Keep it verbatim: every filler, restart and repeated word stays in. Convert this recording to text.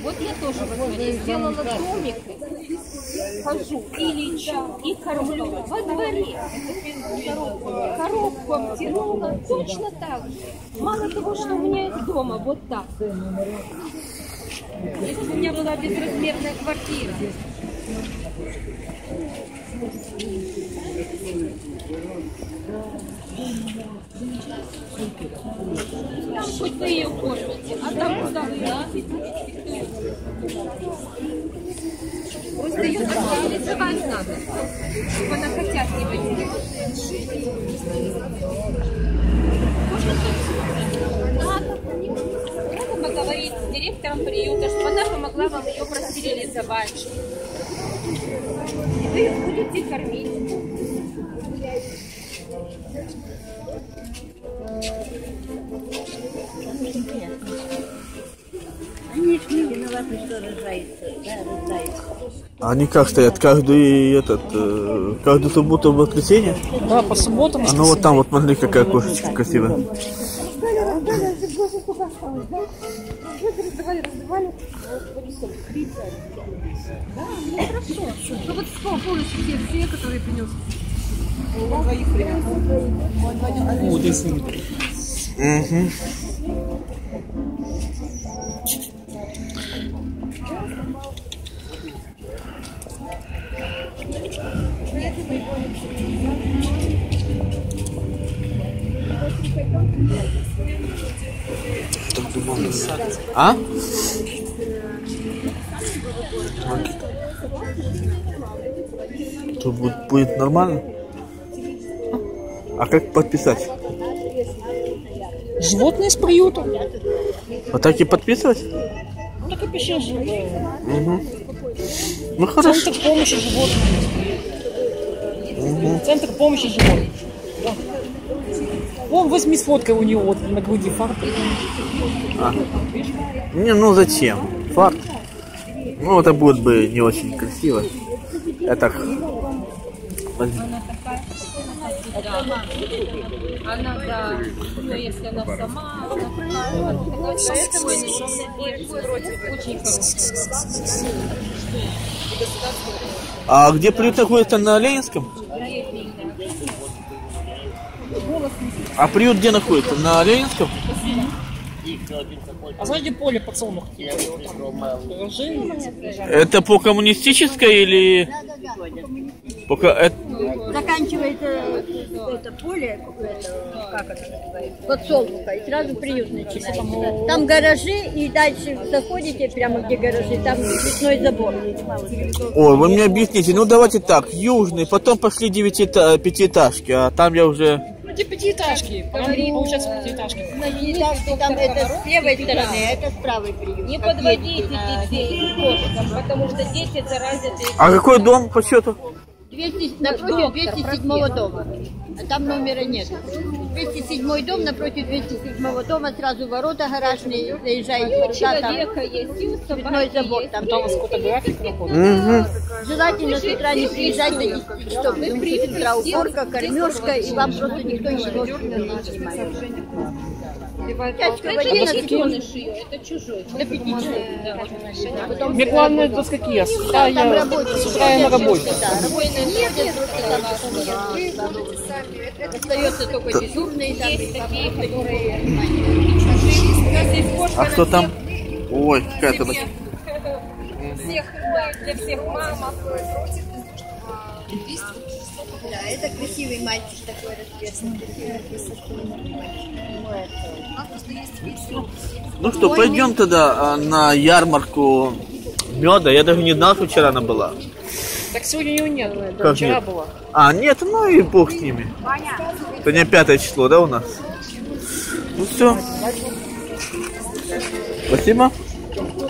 Вот я тоже вот смотри, сделала домик, хожу и лечу, и кормлю во дворе. Коробку обтянула точно так же. Мало того, что у меня из дома вот так. Если бы у меня была безразмерная квартира. Там хоть вы ее кормите, а там куда вы носите? Просто ее стерилизовать надо, чтобы она котят не водила. Надо, надо поговорить с директором приюта, чтобы она помогла вам ее простерилизовать. И вы их будете кормить. Они ж не виноваты, что рождаются, да, рождаются. Они как стоят? Каждый этот, э, каждую субботу в воскресенье? Да, по субботам. А ну вот там вот смотри, какая кошечка красивая. Раздавали, раздавали. Да, ну хорошо. Ну вот полностью все, все, которые принес. Двоих принес. О, здесь. Угу. А? Тут будет, будет нормально? А как подписать? Животные с приюта. Вот так и подписывать? Ну так и пиши животные. Угу. Ну хорошо. Центр помощи животным. Угу. Центр помощи животным. Да. Вон, возьми с фоткой у него вот на груди фарт. А. Не, ну зачем? Фарт. Ну это будет бы не очень красиво. Я так. Она, да, но если она сама, она такая, поэтому очень хорошая. А где приют находится? На Ленинском? А приют где находится? На Ленинском? А сзади поле подсолнух. Это по коммунистической или... Пока это... Заканчивается это поле, это, как это называется, подсолнуха, и сразу приют начинается. Там гаражи, и дальше заходите, прямо где гаражи, там лесной забор. Ой, вы мне объясните, ну давайте так, южный, потом пошли девятиэтаж... пятиэтажки, а там я уже... Эти пятиэтажки, получается пятиэтажки. Пятиэтажки там это с левой стороны, а это с правой приют. Не подводите детей к кошкам, потому что дети заразят их. А какой дом по счету? двести, напротив двести седьмого дома, а там номера нет. двести седьмой дом, напротив двести седьмого дома, сразу ворота гаражные, заезжаете туда, там цветной забор. Там там у вас какой-то график находится. Желательно с утра не приезжать до десяти часов, потому что с утра уборка, кормежка, и вам просто никто ничего не снимает. Это не скидоныш ее, это чужой. До пяти часов. Мне главное до скольки я? С утра Там я рабочие. с утра я на работе. Остается только дежурные, там есть такие, которые... А кто там? Ой, какая-то... Всех для всех мамок. Да, это красивый мальчик такой расписанный. Ну что, пойдем тогда на ярмарку меда. Я даже не знал, что вчера она была. Так сегодня ее нет, да, Как вчера нет? была. А, нет, ну и бог с ними. Сегодня пятое число, да, у нас? Ну все. Спасибо.